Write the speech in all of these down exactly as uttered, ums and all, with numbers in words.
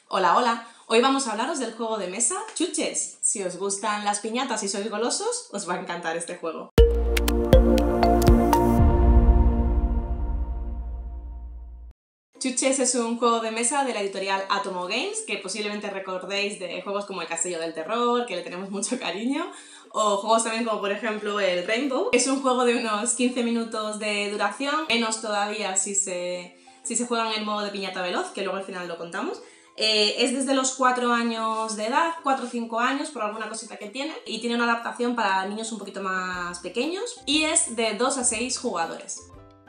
Hola, hola. Hoy vamos a hablaros del juego de mesa Chuches. Si os gustan las piñatas y sois golosos, os va a encantar este juego. Chuches es un juego de mesa de la editorial Atomo Games, que posiblemente recordéis de juegos como El Castillo del Terror, que le tenemos mucho cariño, o juegos también como por ejemplo el Rainbow. Es un juego de unos quince minutos de duración, menos todavía si se, si se juega en el modo de piñata veloz, que luego al final lo contamos. Eh, es desde los cuatro años de edad, cuatro o cinco años por alguna cosita que tiene, y tiene una adaptación para niños un poquito más pequeños, y es de dos a seis jugadores.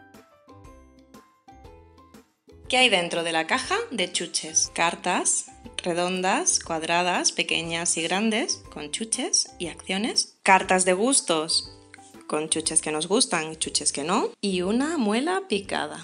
¿Qué hay dentro de la caja de chuches? Cartas redondas, cuadradas, pequeñas y grandes, con chuches y acciones. Cartas de gustos, con chuches que nos gustan y chuches que no. Y una muela picada.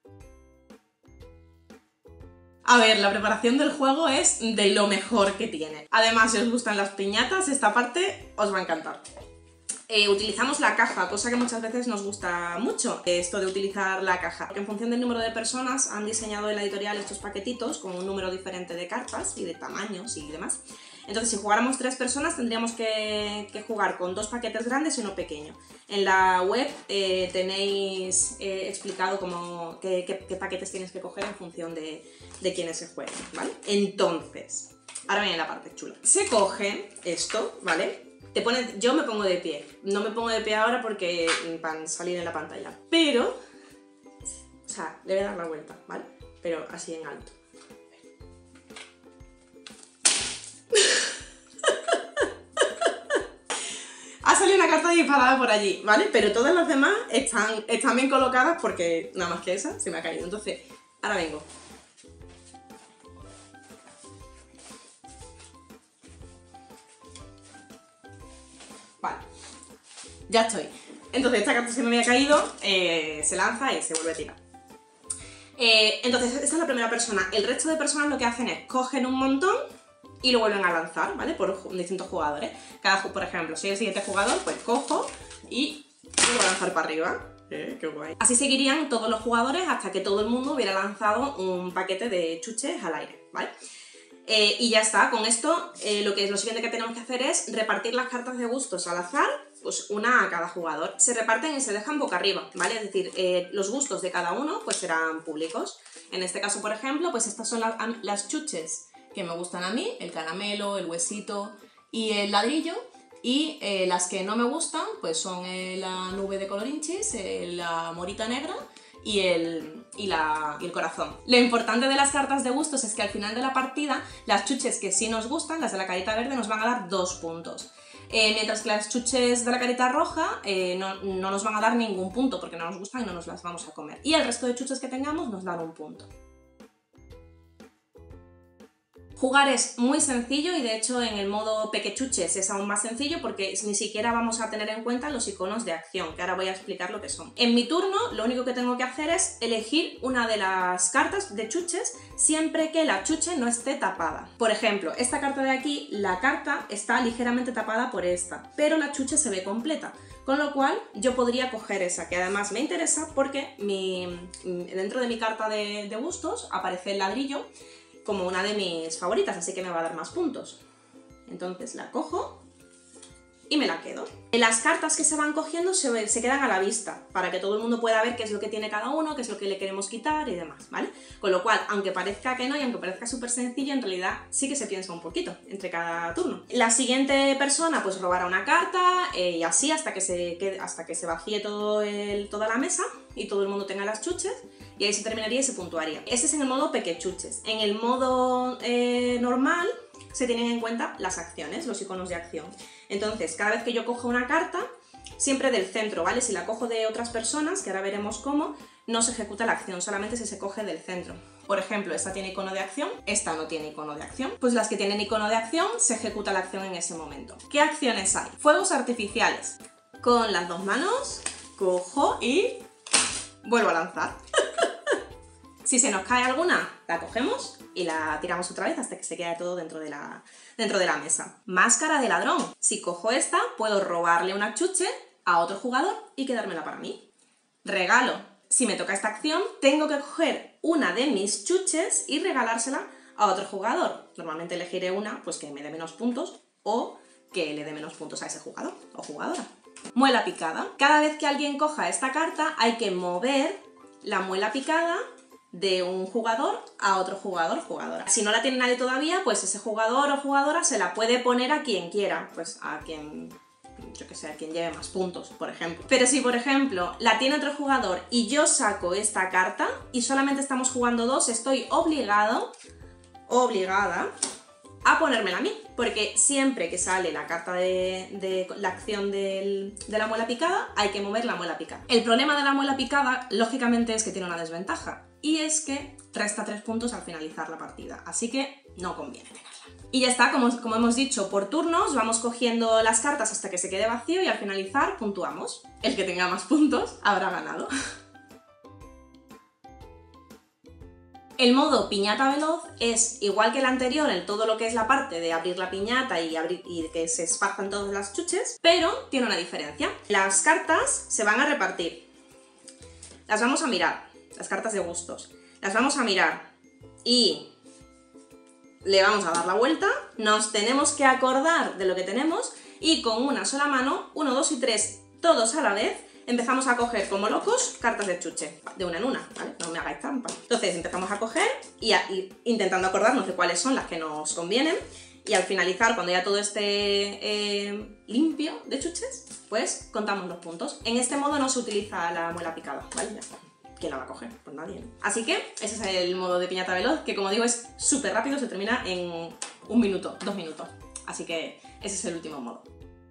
A ver, la preparación del juego es de lo mejor que tiene. Además, si os gustan las piñatas, esta parte os va a encantar. Eh, utilizamos la caja, cosa que muchas veces nos gusta mucho, esto de utilizar la caja. Porque en función del número de personas han diseñado en la editorial estos paquetitos con un número diferente de cartas y de tamaños y demás. Entonces, si jugáramos tres personas, tendríamos que, que jugar con dos paquetes grandes y uno pequeño. En la web eh, tenéis eh, explicado cómo, qué, qué, qué paquetes tienes que coger en función de, de quiénes se jueguen, ¿vale? Entonces, ahora viene la parte chula. Se coge esto, ¿vale? Te pone, yo me pongo de pie. No me pongo de pie ahora porque van a salir en la pantalla. Pero, o sea, le voy a dar la vuelta, ¿vale? Pero así en alto. Ha salido una carta disparada por allí, ¿vale? Pero todas las demás están, están bien colocadas porque nada más que esa se me ha caído. Entonces, ahora vengo. Vale. Ya estoy. Entonces, esta carta se me había caído, eh, se lanza y se vuelve a tirar. Eh, entonces, esta es la primera persona. El resto de personas lo que hacen es cogen un montón y lo vuelven a lanzar, ¿vale? Por distintos jugadores. Cada, por ejemplo, soy el siguiente jugador, pues cojo y vuelvo a lanzar para arriba. Eh, qué guay. Así seguirían todos los jugadores hasta que todo el mundo hubiera lanzado un paquete de chuches al aire, ¿vale? Eh, y ya está, con esto eh, lo, que, lo siguiente que tenemos que hacer es repartir las cartas de gustos al azar, pues una a cada jugador. Se reparten y se dejan boca arriba, ¿vale? Es decir, eh, los gustos de cada uno pues serán públicos. En este caso, por ejemplo, pues estas son la, las chuches que me gustan a mí, el caramelo, el huesito y el ladrillo. Y eh, las que no me gustan pues son eh, la nube de colorinchis, eh, la morita negra y el, y, la, y el corazón. Lo importante de las cartas de gustos es que al final de la partida las chuches que sí nos gustan, las de la carita verde, nos van a dar dos puntos. Eh, mientras que las chuches de la carita roja eh, no, no nos van a dar ningún punto porque no nos gustan y no nos las vamos a comer. Y el resto de chuches que tengamos nos dan un punto. Jugar es muy sencillo y de hecho en el modo pequechuches es aún más sencillo porque ni siquiera vamos a tener en cuenta los iconos de acción, que ahora voy a explicar lo que son. En mi turno lo único que tengo que hacer es elegir una de las cartas de chuches siempre que la chuche no esté tapada. Por ejemplo, esta carta de aquí, la carta está ligeramente tapada por esta, pero la chuche se ve completa. Con lo cual yo podría coger esa, que además me interesa porque mi, dentro de mi carta de, de gustos aparece el ladrillo como una de mis favoritas, así que me va a dar más puntos. Entonces la cojo y me la quedo. Las cartas que se van cogiendo se, se quedan a la vista, para que todo el mundo pueda ver qué es lo que tiene cada uno, qué es lo que le queremos quitar y demás, ¿vale? Con lo cual, aunque parezca que no y aunque parezca súper sencillo, en realidad sí que se piensa un poquito entre cada turno. La siguiente persona pues robará una carta eh, y así hasta que se, quede, hasta que se vacíe todo el, toda la mesa y todo el mundo tenga las chuches. Y ahí se terminaría y se puntuaría. Ese es en el modo pequechuches. En el modo eh, normal se tienen en cuenta las acciones, los iconos de acción. Entonces, cada vez que yo cojo una carta, siempre del centro, ¿vale? Si la cojo de otras personas, que ahora veremos cómo, no se ejecuta la acción, solamente si se coge del centro. Por ejemplo, esta tiene icono de acción, esta no tiene icono de acción. Pues las que tienen icono de acción, se ejecuta la acción en ese momento. ¿Qué acciones hay? Fuegos artificiales. Con las dos manos, cojo y vuelvo a lanzar. Si se nos cae alguna, la cogemos y la tiramos otra vez hasta que se quede todo dentro de la, dentro de la mesa. Máscara de ladrón. Si cojo esta, puedo robarle una chuche a otro jugador y quedármela para mí. Regalo. Si me toca esta acción, tengo que coger una de mis chuches y regalársela a otro jugador. Normalmente elegiré una pues que me dé menos puntos o que le dé menos puntos a ese jugador o jugadora. Muela picada. Cada vez que alguien coja esta carta hay que mover la muela picada de un jugador a otro jugador o jugadora. Si no la tiene nadie todavía, pues ese jugador o jugadora se la puede poner a quien quiera, pues a quien, yo que sé, a quien lleve más puntos, por ejemplo. Pero si, por ejemplo, la tiene otro jugador y yo saco esta carta y solamente estamos jugando dos, estoy obligado, obligada, a ponérmela a mí, porque siempre que sale la carta de, de la acción del, de la muela picada, hay que mover la muela picada. El problema de la muela picada, lógicamente, es que tiene una desventaja, y es que resta tres puntos al finalizar la partida, así que no conviene tenerla. Y ya está, como, como hemos dicho, por turnos vamos cogiendo las cartas hasta que se quede vacío y al finalizar puntuamos. El que tenga más puntos habrá ganado. El modo piñata veloz es igual que el anterior en todo lo que es la parte de abrir la piñata y, abrir, y que se esparzan todas las chuches, pero tiene una diferencia. Las cartas se van a repartir. Las vamos a mirar, las cartas de gustos. Las vamos a mirar y le vamos a dar la vuelta, nos tenemos que acordar de lo que tenemos y con una sola mano, uno, dos y tres, todos a la vez, empezamos a coger como locos cartas de chuche, de una en una, ¿vale? No me hagáis trampa. Entonces empezamos a coger y a ir intentando acordarnos de cuáles son las que nos convienen y al finalizar, cuando ya todo esté eh, limpio de chuches, pues contamos los puntos. En este modo no se utiliza la muela picada, ¿vale? Ya está. ¿Quién la va a coger? Pues nadie, ¿no? Así que ese es el modo de piñata veloz, que como digo es súper rápido, se termina en un minuto, dos minutos. Así que ese es el último modo.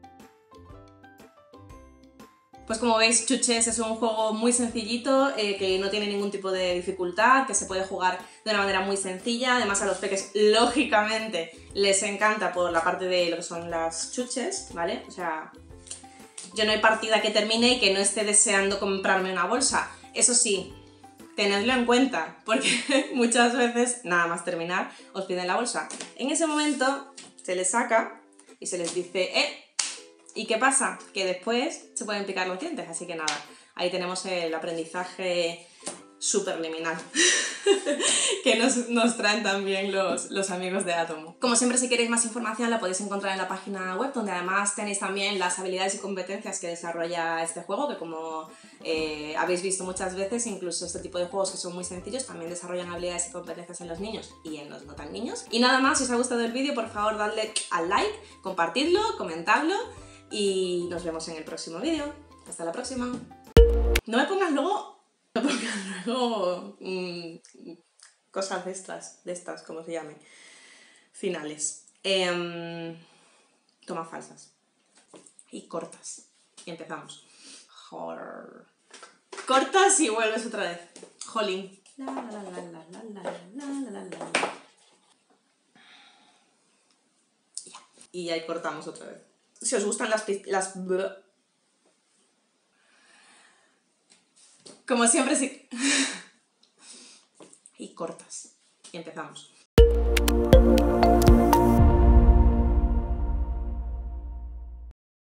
Pues como veis, Chuches es un juego muy sencillito, eh, que no tiene ningún tipo de dificultad, que se puede jugar de una manera muy sencilla. Además a los peques, lógicamente, les encanta por la parte de lo que son las chuches, ¿vale? O sea, yo no hay partida que termine y que no esté deseando comprarme una bolsa. Eso sí, tenedlo en cuenta, porque muchas veces, nada más terminar, os piden la bolsa. En ese momento se les saca y se les dice, eh, ¿y qué pasa? Que después se pueden picar los dientes, así que nada, ahí tenemos el aprendizaje superliminal que nos, nos traen también los, los amigos de Atomo. Como siempre, si queréis más información la podéis encontrar en la página web, donde además tenéis también las habilidades y competencias que desarrolla este juego, que como eh, habéis visto muchas veces, incluso este tipo de juegos que son muy sencillos también desarrollan habilidades y competencias en los niños y en los no tan niños. Y nada más, si os ha gustado el vídeo, por favor dadle al like, compartidlo, comentadlo y nos vemos en el próximo vídeo. Hasta la próxima. No me pongas luego... No me pongas luego... Mmm, cosas de estas, de estas, como se llame. Finales. Eh, tomas falsas. Y cortas. Y empezamos. Joder. Cortas y vuelves otra vez. Jolín. La, la, la, la, la, la, la, la, la, la. Ya. Y ahí cortamos otra vez. Si os gustan las... las... Como siempre, sí. Y cortas. Y empezamos.